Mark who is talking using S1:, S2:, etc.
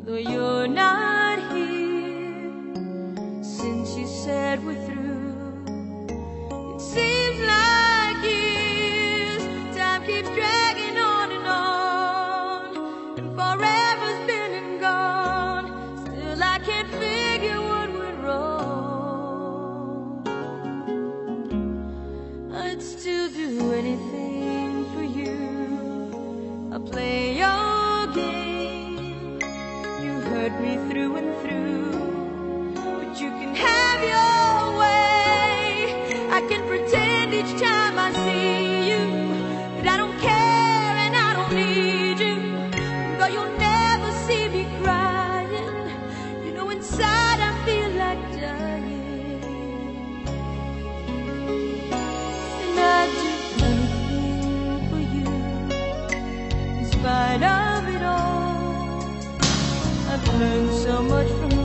S1: though you're not here. Since you said we're through, it seems like years. Time keeps dragging on, and forever's been and gone. Still I can't figure what went wrong. I'd still do anything for you. I'll play your game. You hurt me through and through, but you can have your way. I can pretend each time I see you that I don't care and I don't need you. Though you'll never see me crying, you know inside I feel like dying. And I'd do anything for you. In spite of it all, I've learned so much from